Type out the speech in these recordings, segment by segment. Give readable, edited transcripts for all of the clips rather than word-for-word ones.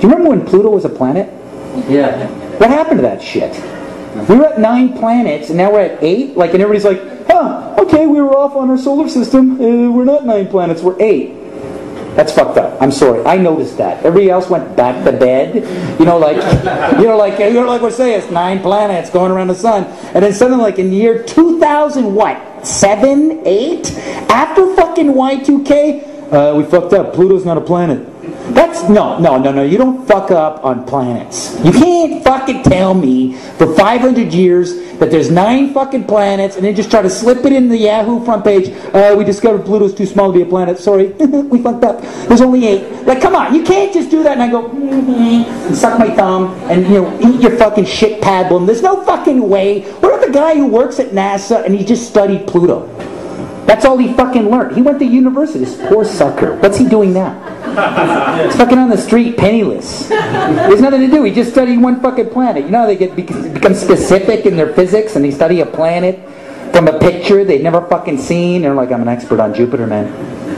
you remember when Pluto was a planet? Yeah. What happened to that shit? We were at 9 planets, and now we're at 8? Like, and everybody's like, huh, okay, we were off on our solar system. We're not 9 planets, we're 8. That's fucked up. I'm sorry. I noticed that. Everybody else went back to bed. You know, like we're saying, it's 9 planets going around the sun. And then suddenly, like in the year 2000, what? 7, 8? After fucking Y2K, we fucked up. Pluto's not a planet. That's, no. You don't fuck up on planets. You can't fucking tell me for 500 years that there's 9 fucking planets and then just try to slip it in the Yahoo front page. We discovered Pluto's too small to be a planet. Sorry, we fucked up. There's only 8. Like, come on, you can't just do that and I go, and suck my thumb and, you know, eat your fucking shit pablum. There's no fucking way. What about the guy who works at NASA and he just studied Pluto? That's all he fucking learned. He went to university, this poor sucker. What's he doing now? He's fucking on the street, penniless. There's nothing to do. He just studied one fucking planet. You know how they become specific in their physics and they study a planet from a picture they've never fucking seen. They're like, I'm an expert on Jupiter, man.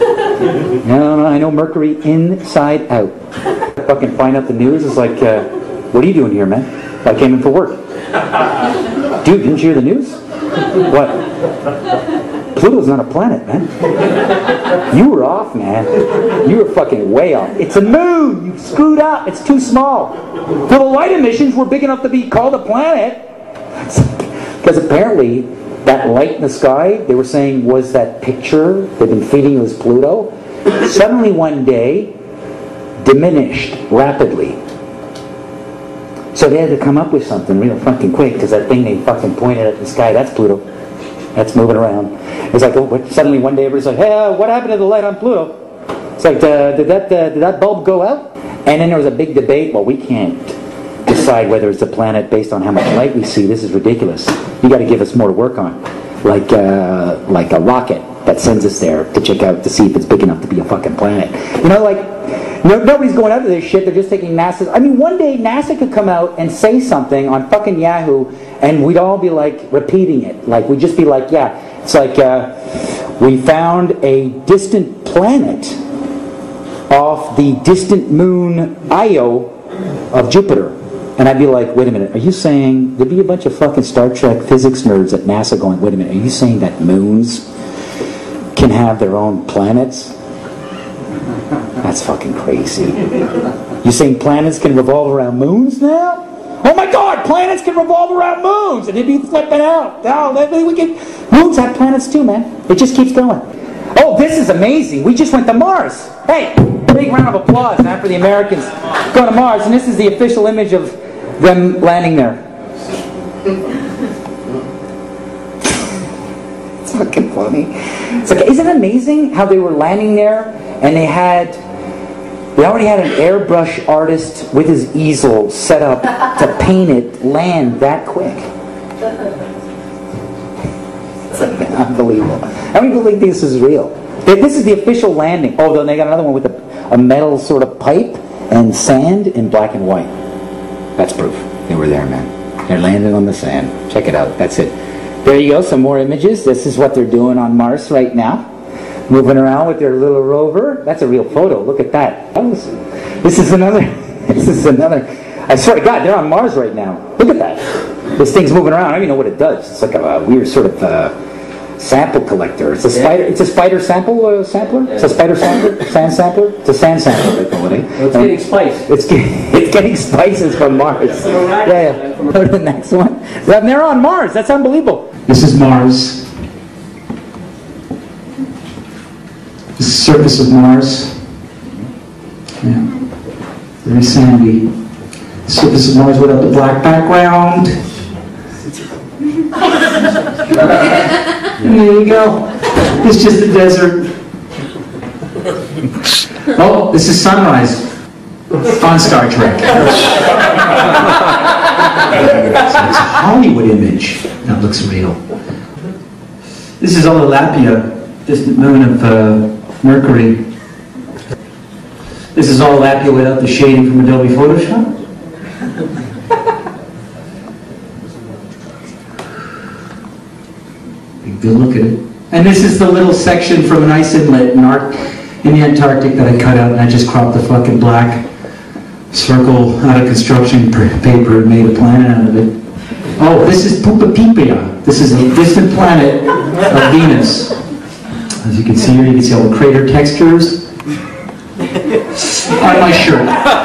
No, I know Mercury inside out. Fucking find out the news. It's like, what are you doing here, man? I came in for work. Dude, didn't you hear the news? What? Pluto's not a planet, man. You were off, man. You were fucking way off. It's a moon. You screwed up. It's too small. Well, the light emissions were big enough to be called a planet. Because apparently, that light in the sky, they were saying was that picture they've been feeding you as Pluto. Suddenly one day, diminished rapidly. So they had to come up with something real fucking quick, because that thing they fucking pointed at the sky, that's Pluto. That's moving around. It's like, oh, suddenly one day everybody's like, hey, what happened to the light on Pluto? It's like, did that bulb go out? And then there was a big debate. Well, we can't decide whether it's a planet based on how much light we see. This is ridiculous. You got to give us more to work on. Like a rocket that sends us there to check out to see if it's big enough to be a fucking planet. You know, like, nobody's going after this shit. They're just taking NASA's. I mean, one day NASA could come out and say something on fucking Yahoo, and we'd all be like repeating it. Like, we'd just be like, yeah, it's like we found a distant planet off the distant moon Io of Jupiter. And I'd be like, wait a minute, are you saying, there'd be a bunch of fucking Star Trek physics nerds at NASA going, wait a minute, are you saying that moons can have their own planets? That's fucking crazy. You saying planets can revolve around moons now? Oh my God, planets can revolve around moons, and they'd be flipping out. Oh, moons have planets too, man. It just keeps going. Oh, this is amazing. We just went to Mars. Hey, big round of applause now for the Americans going to Mars, and this is the official image of them landing there. It's fucking funny. It's like, isn't it amazing how they were landing there, and they already had an airbrush artist with his easel set up to paint it land that quick. It's like, unbelievable. How many people think this is real? This is the official landing. Oh, then they got another one with a metal sort of pipe and sand in black and white. That's proof. They were there, man. They're landing on the sand. Check it out. That's it. There you go. Some more images. This is what they're doing on Mars right now. Moving around with their little rover. That's a real photo. Look at that. This is another. I swear to God, they're on Mars right now. Look at that. This thing's moving around. I don't even know what it does. It's like a weird sort of sample collector. It's a spider. It's a spider sampler. It's a spider sampler. Sand sampler. It's a sand sampler. They call it. Well, it's getting spice. It's getting spices from Mars. Yeah. Go to the next one. They're on Mars. That's unbelievable. This is Mars. The surface of Mars. Yeah. Very sandy. The surface of Mars without the black background. And there you go. It's just the desert. Oh, this is sunrise on Star Trek. So it's a Hollywood image that looks real. This is Lapia, distant moon of Mercury. This is Lapia without the shading from Adobe Photoshop. Good look at it. And this is the little section from an ice inlet in the Antarctic that I cut out, and I just cropped the fucking black Circle out of construction paper and made a planet out of it. Oh, this is Pupapipia. This is a distant planet of Venus. As you can see here, you can see all the crater textures on my shirt.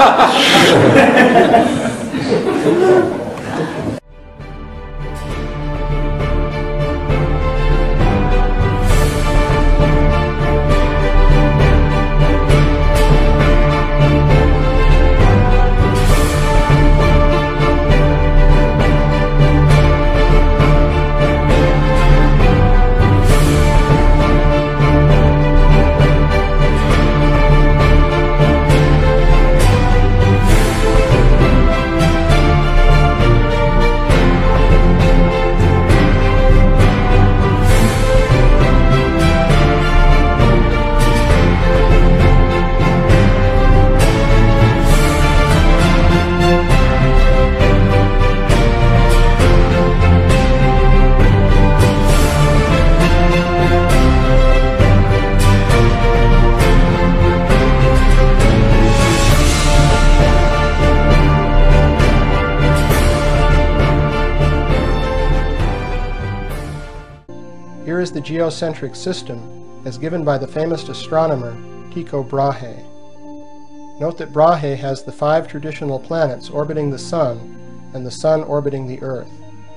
Here is the geocentric system as given by the famous astronomer Tycho Brahe. Note that Brahe has the 5 traditional planets orbiting the Sun and the Sun orbiting the Earth.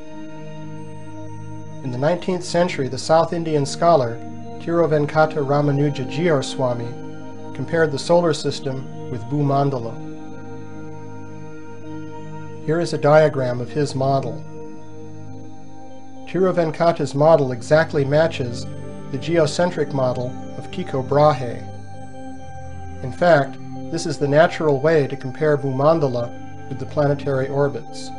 In the 19th century, the South Indian scholar Tiruvenkata Ramanuja Geoswami compared the solar system with Bhumandala. Here is a diagram of his model. Tiruvenkata's model exactly matches the geocentric model of Tycho Brahe. In fact, this is the natural way to compare Bhumandala with the planetary orbits.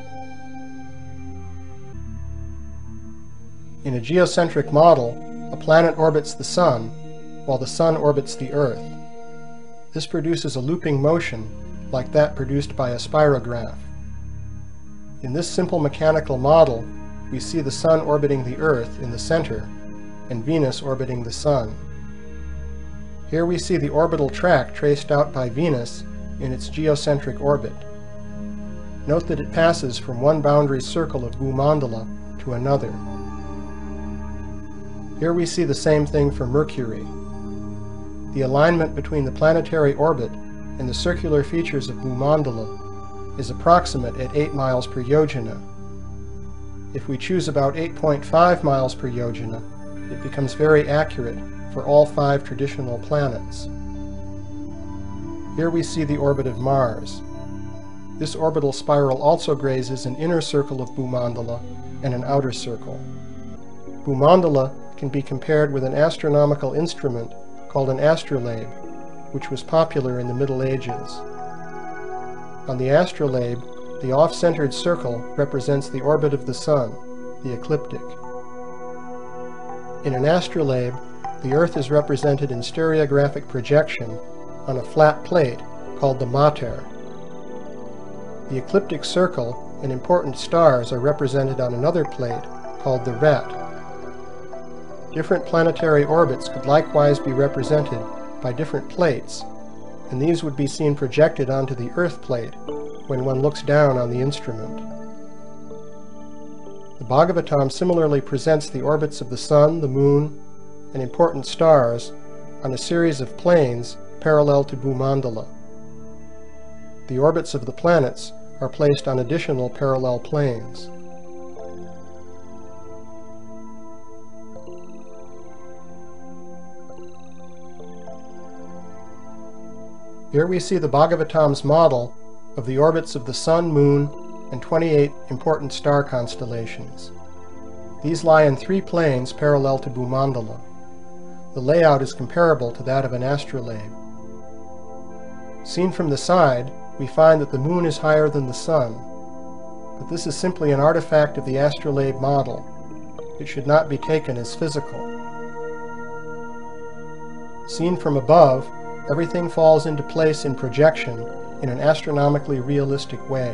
In a geocentric model, a planet orbits the Sun, while the Sun orbits the Earth. This produces a looping motion like that produced by a spirograph. In this simple mechanical model, we see the Sun orbiting the Earth in the center, and Venus orbiting the Sun. Here we see the orbital track traced out by Venus in its geocentric orbit. Note that it passes from one boundary circle of Bhumandala to another. Here we see the same thing for Mercury. The alignment between the planetary orbit and the circular features of Bhumandala is approximate at 8 miles per yojana. If we choose about 8.5 miles per yojana, it becomes very accurate for all 5 traditional planets. Here we see the orbit of Mars. This orbital spiral also grazes an inner circle of Bhumandala and an outer circle. Bhumandala can be compared with an astronomical instrument called an astrolabe, which was popular in the Middle Ages. On the astrolabe, the off-centered circle represents the orbit of the Sun, the ecliptic. In an astrolabe, the Earth is represented in stereographic projection on a flat plate called the mater. The ecliptic circle and important stars are represented on another plate called the ret. Different planetary orbits could likewise be represented by different plates, and these would be seen projected onto the Earth plate when one looks down on the instrument. The Bhagavatam similarly presents the orbits of the Sun, the Moon, and important stars on a series of planes parallel to Bhumandala. The orbits of the planets are placed on additional parallel planes. Here we see the Bhagavatam's model of the orbits of the Sun, Moon, and 28 important star constellations. These lie in 3 planes parallel to Bhumandala. The layout is comparable to that of an astrolabe. Seen from the side, we find that the Moon is higher than the Sun, but this is simply an artifact of the astrolabe model. It should not be taken as physical. Seen from above, everything falls into place in projection in an astronomically realistic way.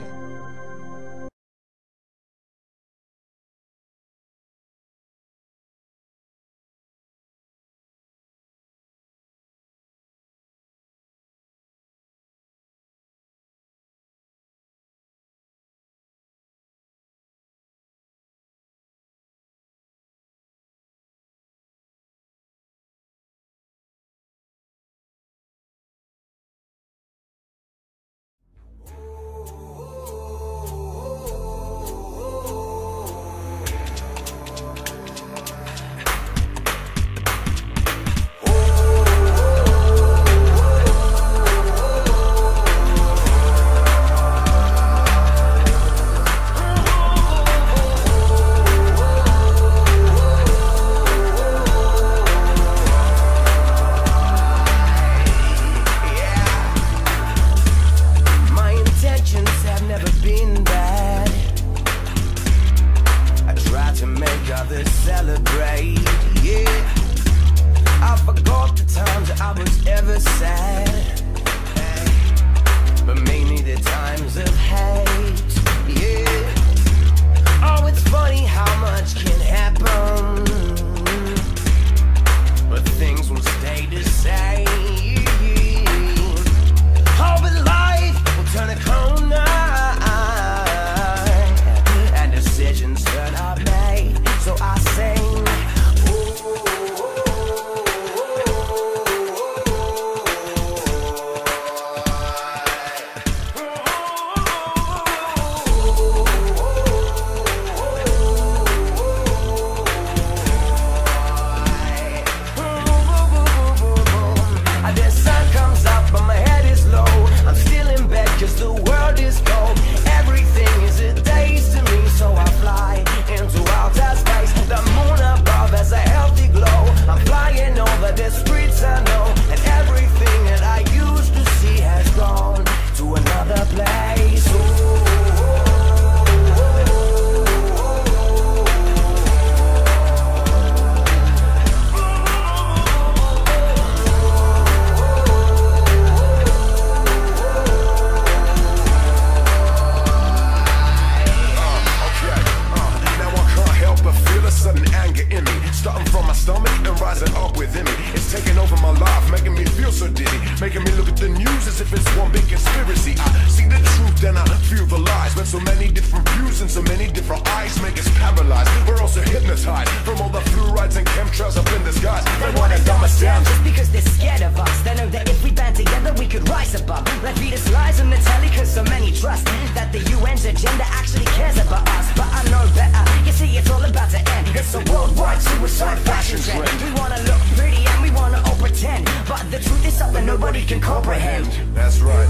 So many different views and so many different eyes make us paralyzed. We're also hypnotized from all the fluorides and chemtrails up in the skies. They wanna dumb us down just because they're scared of us. They know that if we band together we could rise above. Like feed us lies on the telly cause so many trust that the UN's agenda actually cares about us. But I know better, you see it's all about to end. It's a worldwide suicide fashion trend. We wanna look pretty and we wanna all pretend, but the truth is something nobody can comprehend. That's right.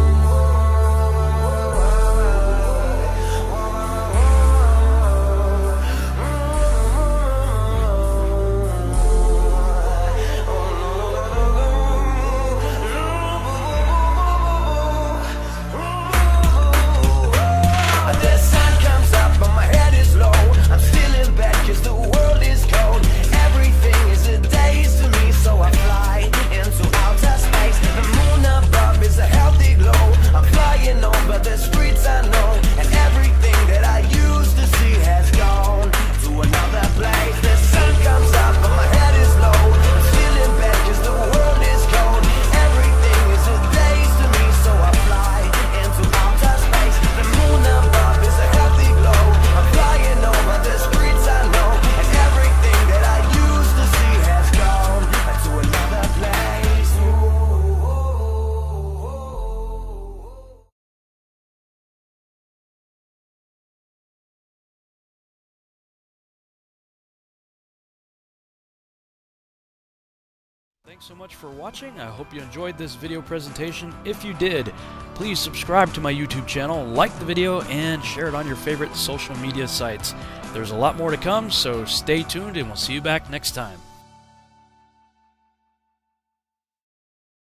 Thanks so much for watching. I hope you enjoyed this video presentation. If you did, please subscribe to my YouTube channel, like the video, and share it on your favorite social media sites. There's a lot more to come, so stay tuned and we'll see you back next time.